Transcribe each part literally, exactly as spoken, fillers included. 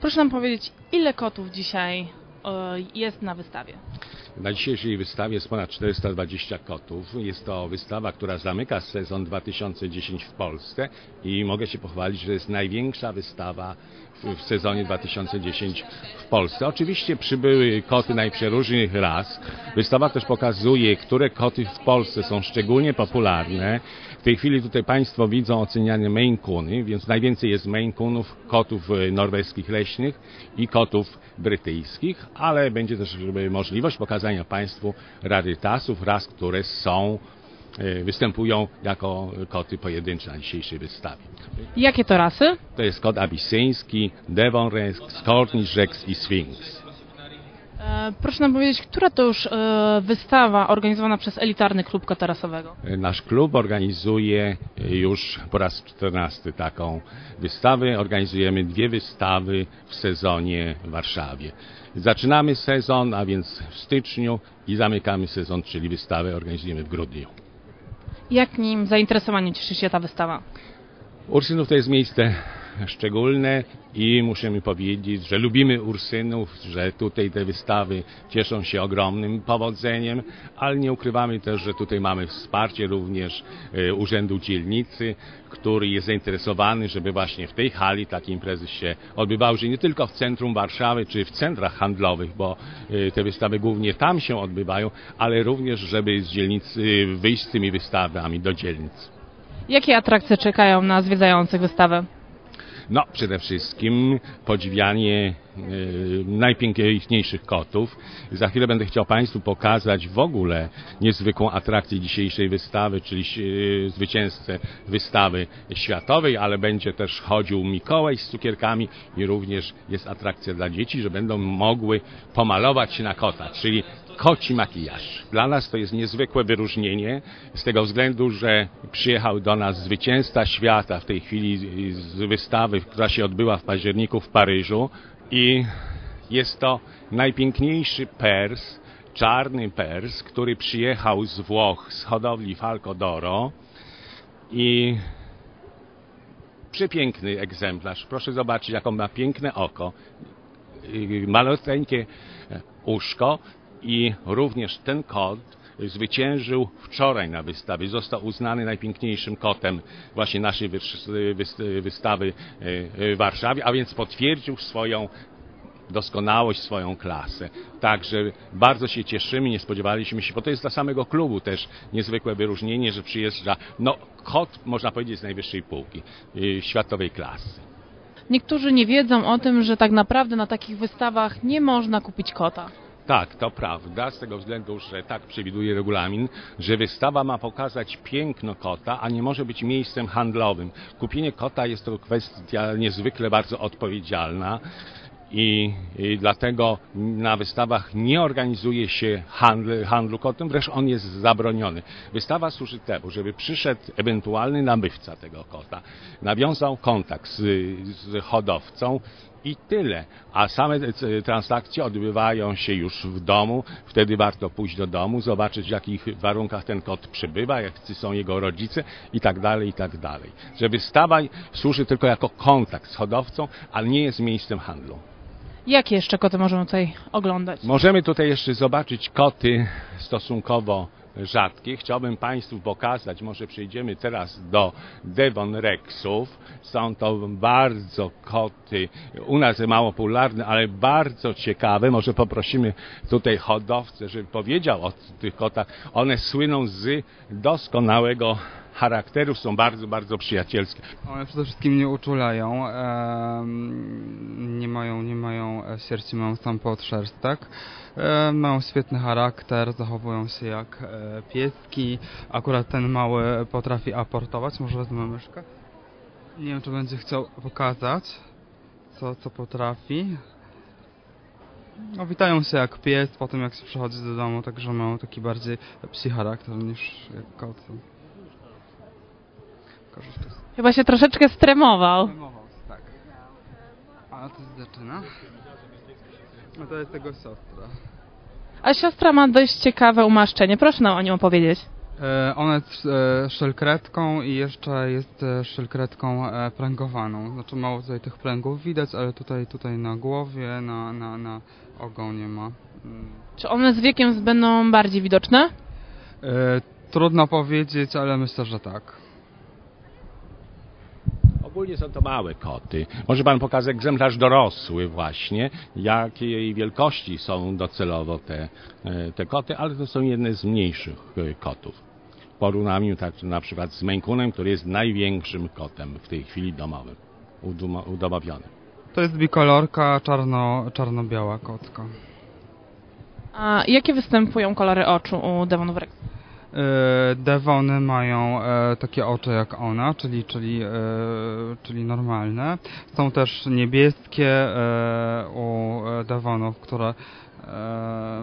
Proszę nam powiedzieć, ile kotów dzisiaj e, jest na wystawie? Na dzisiejszej wystawie jest ponad czterysta dwadzieścia kotów. Jest to wystawa, która zamyka sezon dwa tysiące dziesiąty w Polsce i mogę się pochwalić, że jest największa wystawa w, w sezonie dwa tysiące dziesiątym w Polsce. Oczywiście przybyły koty najprzeróżnych ras. Wystawa też pokazuje, które koty w Polsce są szczególnie popularne. W tej chwili tutaj Państwo widzą oceniane Maine Coony, więc najwięcej jest Maine Coonów, kotów norweskich leśnych i kotów brytyjskich, ale będzie też możliwość pokazania Państwu rarytasów, ras, które są, występują jako koty pojedyncze na dzisiejszej wystawie. Jakie to rasy? To jest kot abisyński, Devon Rex, Cornish Rex i Sphinx. E, proszę nam powiedzieć, która to już e, wystawa organizowana przez elitarny klub kota rasowego? Nasz klub organizuje już po raz czternasty taką wystawę. Organizujemy dwie wystawy w sezonie w Warszawie. Zaczynamy sezon, a więc w styczniu i zamykamy sezon, czyli wystawę organizujemy w grudniu. Jakim zainteresowaniem cieszy się ta wystawa? Ursynów to jest miejsce szczególne i musimy powiedzieć, że lubimy Ursynów, że tutaj te wystawy cieszą się ogromnym powodzeniem, ale nie ukrywamy też, że tutaj mamy wsparcie również Urzędu Dzielnicy, który jest zainteresowany, żeby właśnie w tej hali takie imprezy się odbywały, że nie tylko w centrum Warszawy czy w centrach handlowych, bo te wystawy głównie tam się odbywają, ale również, żeby z dzielnicy wyjść z tymi wystawami do dzielnic. Jakie atrakcje czekają na zwiedzających wystawę? No, przede wszystkim podziwianie e, najpiękniejszych kotów. Za chwilę będę chciał Państwu pokazać w ogóle niezwykłą atrakcję dzisiejszej wystawy, czyli e, zwycięzcę wystawy światowej, ale będzie też chodził Mikołaj z cukierkami i również jest atrakcja dla dzieci, że będą mogły pomalować się na kota, czyli koci makijaż. Dla nas to jest niezwykłe wyróżnienie z tego względu, że przyjechał do nas zwycięzca świata w tej chwili z wystawy, która się odbyła w październiku w Paryżu i jest to najpiękniejszy pers, czarny pers, który przyjechał z Włoch, z hodowli Falco d'Oro i przepiękny egzemplarz. Proszę zobaczyć, jaką ma piękne oko, maloteńkie uszko. I również ten kot zwyciężył wczoraj na wystawie. Został uznany najpiękniejszym kotem właśnie naszej wystawy w Warszawie, a więc potwierdził swoją doskonałość, swoją klasę. Także bardzo się cieszymy, nie spodziewaliśmy się, bo to jest dla samego klubu też niezwykłe wyróżnienie, że przyjeżdża no, kot, można powiedzieć, z najwyższej półki, światowej klasy. Niektórzy nie wiedzą o tym, że tak naprawdę na takich wystawach nie można kupić kota. Tak, to prawda, z tego względu, że tak przewiduje regulamin, że wystawa ma pokazać piękno kota, a nie może być miejscem handlowym. Kupienie kota jest to kwestia niezwykle bardzo odpowiedzialna i, i dlatego na wystawach nie organizuje się handl, handlu kotem, wręcz on jest zabroniony. Wystawa służy temu, żeby przyszedł ewentualny nabywca tego kota, nawiązał kontakt z, z hodowcą, i tyle. A same transakcje odbywają się już w domu. Wtedy warto pójść do domu, zobaczyć w jakich warunkach ten kot przebywa, jacy są jego rodzice i tak dalej, i tak dalej. Że wystawa służy tylko jako kontakt z hodowcą, ale nie jest miejscem handlu. Jakie jeszcze koty możemy tutaj oglądać? Możemy tutaj jeszcze zobaczyć koty stosunkowo rzadkie. Chciałbym Państwu pokazać, może przejdziemy teraz do Devon Rexów. Są to bardzo koty, u nas mało popularne, ale bardzo ciekawe. Może poprosimy tutaj hodowcę, żeby powiedział o tych kotach. One słyną z doskonałego charakteru, są bardzo, bardzo przyjacielskie. One przede wszystkim nie uczulają, e, nie mają, nie mają sierści, mają sam podszerstek, e, mają świetny charakter, zachowują się jak e, pieski. Akurat ten mały potrafi aportować, może wezmę myszkę. Nie wiem, czy będzie chciał pokazać, co, co potrafi. No, witają się jak pies, potem jak się przychodzi do domu, także mają taki bardziej psi charakter niż jak koty. Chyba się troszeczkę stremował. Stremował, tak. A to się zaczyna. No to jest tego siostra. A siostra ma dość ciekawe umaszczenie. Proszę nam o nim opowiedzieć. E, Ona jest e, szylkretką i jeszcze jest e, szylkretką e, pręgowaną. Znaczy mało tutaj tych pręgów widać, ale tutaj, tutaj na głowie, na, na, na ogonie ma. Mm. Czy one z wiekiem będą bardziej widoczne? E, Trudno powiedzieć, ale myślę, że tak. Ogólnie są to małe koty. Może pan pokazać egzemplarz dorosły właśnie, jakiej wielkości są docelowo te, te koty, ale to są jedne z mniejszych kotów. W porównaniu tak na przykład z Maine Coonem, który jest największym kotem w tej chwili domowym, udomowionym. To jest bikolorka, czarno, czarno-biała kotka. A jakie występują kolory oczu u Devonów Rex? E, Devony mają e, takie oczy jak ona, czyli, czyli, e, czyli normalne. Są też niebieskie e, u Devonów, które e,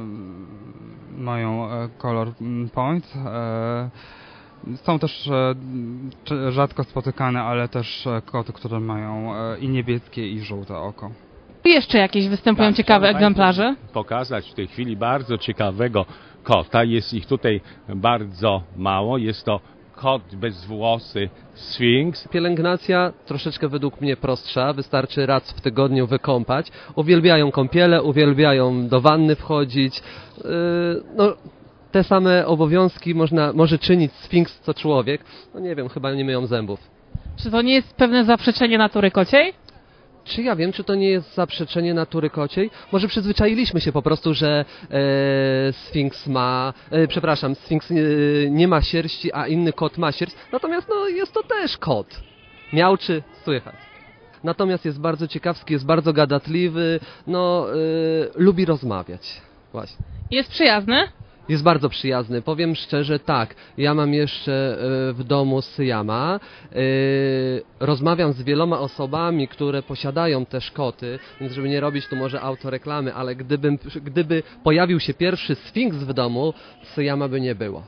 mają e, kolor point. E, są też e, rzadko spotykane, ale też e, koty, które mają e, i niebieskie, i żółte oko. Jeszcze jakieś występują Tak, ciekawe chciałem egzemplarze? państwu pokazać w tej chwili bardzo ciekawego kota. Jest ich tutaj bardzo mało. Jest to kot bezwłosy Sfinks. Pielęgnacja troszeczkę według mnie prostsza, wystarczy raz w tygodniu wykąpać. Uwielbiają kąpiele, uwielbiają do wanny wchodzić. Yy, no, te same obowiązki można, może czynić Sfinks co człowiek. No nie wiem, chyba nie myją zębów. Czy to nie jest pewne zaprzeczenie natury kociej? Czy ja wiem, czy to nie jest zaprzeczenie natury kociej? Może przyzwyczailiśmy się po prostu, że e, Sfinks ma, e, przepraszam, Sfinks e, nie ma sierści, a inny kot ma sierść. Natomiast no, jest to też kot. Miauczy, słychać. Natomiast jest bardzo ciekawski, jest bardzo gadatliwy, no, e, lubi rozmawiać. Właśnie. Jest przyjazny? Jest bardzo przyjazny. Powiem szczerze, tak. Ja mam jeszcze e, w domu Syama. E, rozmawiam z wieloma osobami, które posiadają też koty, więc żeby nie robić tu może autoreklamy, ale gdybym, gdyby pojawił się pierwszy Sfinks w domu, Syama by nie było.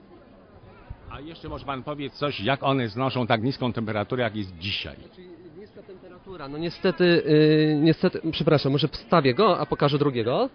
A jeszcze może pan powiedzieć coś, jak one znoszą tak niską temperaturę, jak jest dzisiaj? Niska temperatura, no niestety, e, niestety, przepraszam, może wstawię go, a pokażę drugiego.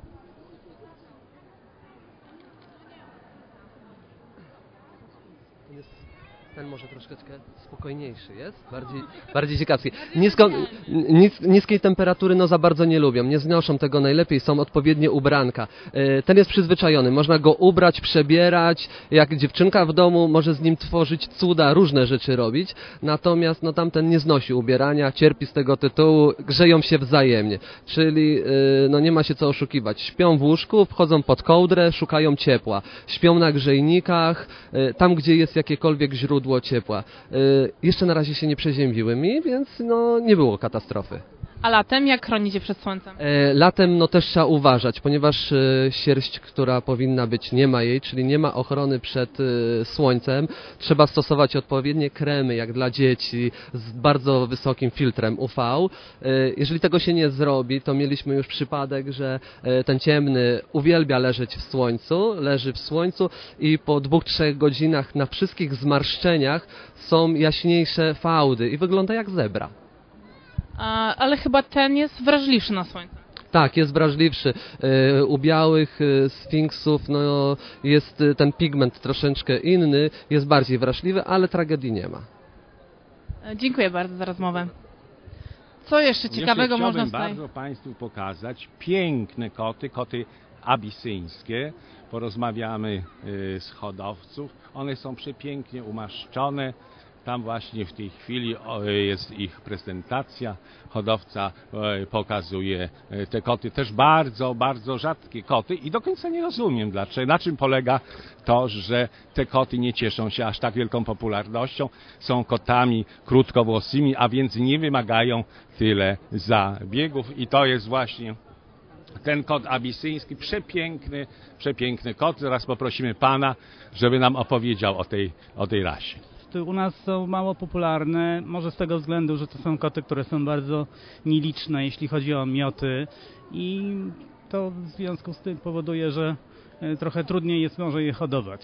Ten może troszeczkę spokojniejszy jest, bardziej, bardziej ciekawski. Nisko, nis, niskiej temperatury no za bardzo nie lubią, nie znoszą tego najlepiej, są odpowiednie ubranka. Ten jest przyzwyczajony, można go ubrać, przebierać, jak dziewczynka w domu może z nim tworzyć cuda, różne rzeczy robić, natomiast no tamten nie znosi ubierania, cierpi z tego tytułu, grzeją się wzajemnie, czyli no nie ma się co oszukiwać. Śpią w łóżku, wchodzą pod kołdrę, szukają ciepła, śpią na grzejnikach, tam gdzie jest jakiekolwiek źródło ciepła. Y, jeszcze na razie się nie przeziębiły mi, więc no nie było katastrofy. A latem jak chronicie przed słońcem? E, latem no też trzeba uważać, ponieważ e, sierść, która powinna być, nie ma jej, czyli nie ma ochrony przed e, słońcem. Trzeba stosować odpowiednie kremy, jak dla dzieci, z bardzo wysokim filtrem U V. E, jeżeli tego się nie zrobi, to mieliśmy już przypadek, że e, ten ciemny uwielbia leżeć w słońcu, leży w słońcu i po dwóch, trzech godzinach na wszystkich zmarszczeniach są jaśniejsze fałdy i wygląda jak zebra. A, ale chyba ten jest wrażliwszy na słońce. Tak, jest wrażliwszy. E, U białych e, sfinksów no, jest e, ten pigment troszeczkę inny, jest bardziej wrażliwy, ale tragedii nie ma. E, Dziękuję bardzo za rozmowę. Co jeszcze ciekawego Jeszcze można chciałbym tutaj... bardzo państwu pokazać piękne koty, koty abisyńskie. Porozmawiamy y, z hodowców. One są przepięknie umaszczone. Tam właśnie w tej chwili jest ich prezentacja. Hodowca pokazuje te koty, też bardzo, bardzo rzadkie koty i do końca nie rozumiem dlaczego, na czym polega to, że te koty nie cieszą się aż tak wielką popularnością. Są kotami krótkowłosymi, a więc nie wymagają tyle zabiegów i to jest właśnie ten kot abisyński, przepiękny, przepiękny kot. Zaraz poprosimy pana, żeby nam opowiedział o tej, o tej rasie. U nas są mało popularne, może z tego względu, że to są koty, które są bardzo nieliczne, jeśli chodzi o mioty i to w związku z tym powoduje, że trochę trudniej jest może je hodować.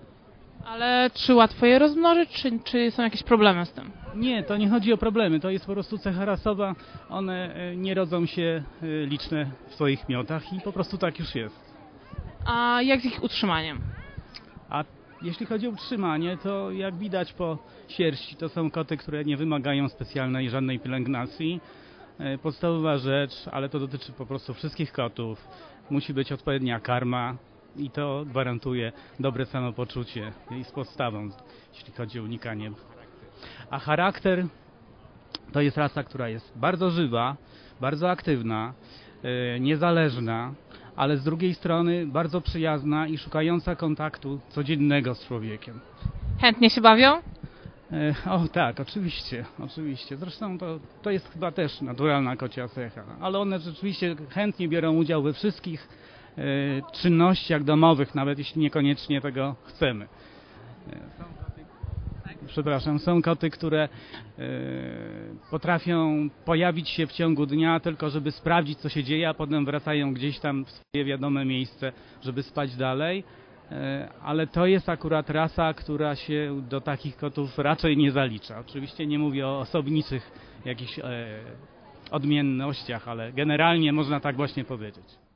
Ale czy łatwo je rozmnożyć, czy, czy są jakieś problemy z tym? Nie, to nie chodzi o problemy, to jest po prostu cecha rasowa, one nie rodzą się liczne w swoich miotach i po prostu tak już jest. A jak z ich utrzymaniem? A jeśli chodzi o utrzymanie, to jak widać po sierści, to są koty, które nie wymagają specjalnej żadnej pielęgnacji. E, Podstawowa rzecz, ale to dotyczy po prostu wszystkich kotów, musi być odpowiednia karma i to gwarantuje dobre samopoczucie i z podstawą, jeśli chodzi o unikanie. A charakter to jest rasa, która jest bardzo żywa, bardzo aktywna, e, niezależna, ale z drugiej strony bardzo przyjazna i szukająca kontaktu codziennego z człowiekiem. Chętnie się bawią? E, O tak, oczywiście, oczywiście. Zresztą to, to jest chyba też naturalna kocia cecha, ale one rzeczywiście chętnie biorą udział we wszystkich e, czynnościach domowych, nawet jeśli niekoniecznie tego chcemy. E, Są koty, przepraszam, są koty, które e, potrafią pojawić się w ciągu dnia tylko, żeby sprawdzić, co się dzieje, a potem wracają gdzieś tam w swoje wiadome miejsce, żeby spać dalej. E, Ale to jest akurat rasa, która się do takich kotów raczej nie zalicza. Oczywiście nie mówię o osobniczych jakichś e, odmiennościach, ale generalnie można tak właśnie powiedzieć.